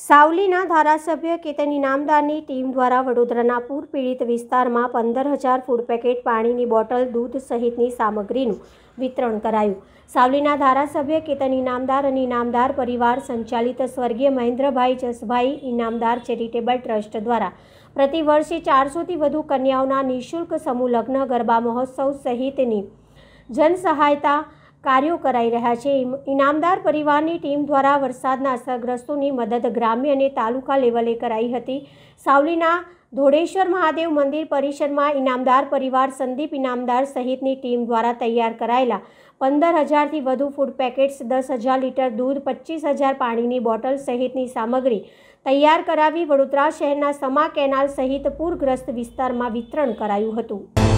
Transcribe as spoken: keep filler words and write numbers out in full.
સાવલીના ધારાસભ્ય કેતન ઇનામદારની ટીમ દ્વારા વડોદરાના પૂર પીડિત વિસ્તારમાં પંદર હજાર ફૂડ પેકેટ, પાણીની બોટલ, દૂધ સહિતની સામગ્રીનું વિતરણ કરાયું. સાવલીના ધારાસભ્ય કેતન ઇનામદાર અને ઇનામદાર પરિવાર સંચાલિત સ્વર્ગીય મહેન્દ્રભાઈ જસભાઈ ઇનામદાર ચેરિટેબલ ટ્રસ્ટ દ્વારા પ્રતિ વર્ષે ચારસોથી વધુ કન્યાઓના નિઃશુલ્ક સમૂહ લગ્ન, ગરબા મહોત્સવ સહિતની જનસહાયતા કાર્યો કરાઈ રહ્યા છે. ઇનામદાર પરિવારની ટીમ દ્વારા વરસાદના અસરગ્રસ્તોની મદદ ગ્રામ્ય અને તાલુકા લેવલે કરાઈ હતી. સાવલીના ધોળેશ્વર મહાદેવ મંદિર પરિસરમાં ઇનામદાર પરિવાર સંદીપ ઇનામદાર સહિતની ટીમ દ્વારા તૈયાર કરાયેલા પંદર હજારથી વધુ ફૂડ પેકેટ્સ, દસ હજાર લીટર દૂધ, પચીસ હજાર પાણીની બોટલ સહિતની સામગ્રી તૈયાર કરાવી વડોદરા શહેરના સમા કેનાલ સહિત પૂરગ્રસ્ત વિસ્તારમાં વિતરણ કરાયું હતું.